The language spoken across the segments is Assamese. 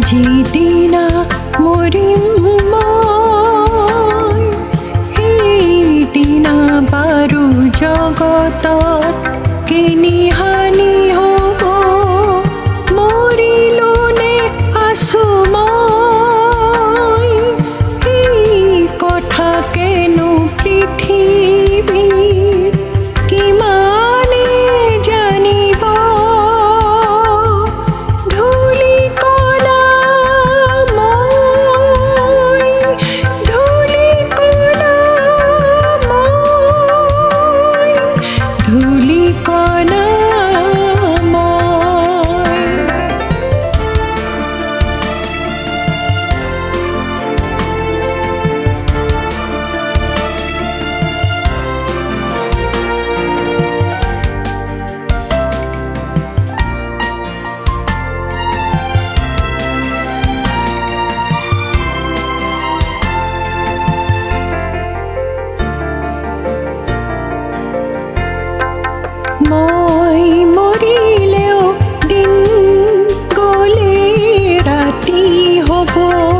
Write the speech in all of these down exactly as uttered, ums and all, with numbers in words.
যিদিনা মৰিম মই সেইদিনা বাৰু জগতত কিনিহানি হ'ব মৰিলো নে আছো মই এই কথা কেনো পৃথিৱীৰ কিমানে জানিব মই মৰিলেও দিন গ'লে ৰাতি হ'ব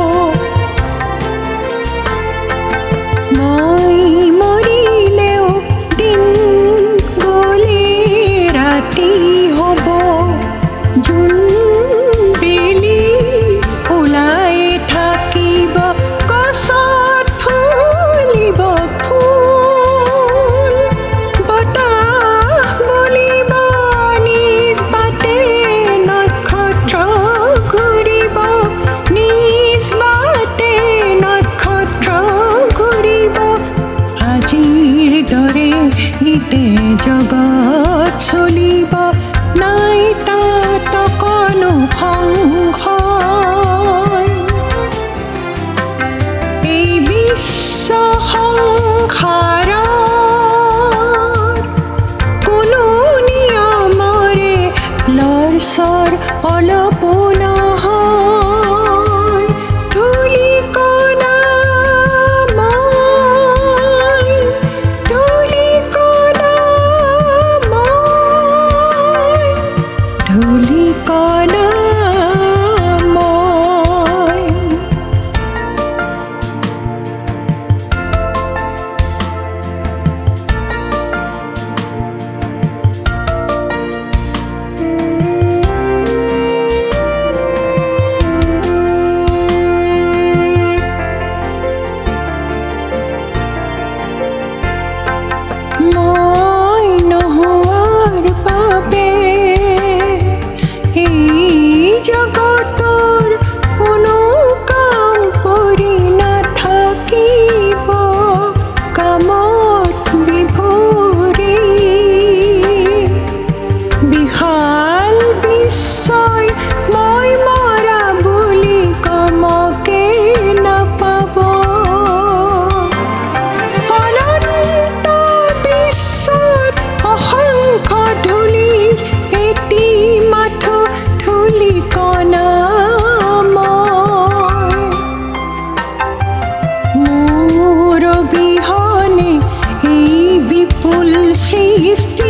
মই মৰিলেও দিন গ'লে ৰাতি হ'ব জোন বেলি ওলাই থাকিব গছত ফুলিব ফুল বতাহ বলিব নিজ বাটে নক্ষত্ৰ ঘূৰিব নিজ বাটে নক্ষত্ৰ ঘূৰিব আজিৰ দৰে নিতে জগত চলিব নাই তাত কোনো সংশয় এই বিশ্ব সংসাৰৰ কোনো নিয়মৰে লৰচৰ অলপো নহয় ধূলিকণা মই ধূলিকণা মই ধূলিকণা মই মই নোহোৱাৰ বাবে এই জগতৰ কোনো কাম কৰি নাথাকিব কামত বিভৰি বিশাল বিশ্বই মই মৰা বুলি কমকে নাপাব অনন্ত বিশ্বত অসংখ্য ধূলিৰ এটি মাথো ধূলিকণা মই মোৰ অবিহনে এই বিপুল সৃষ্টি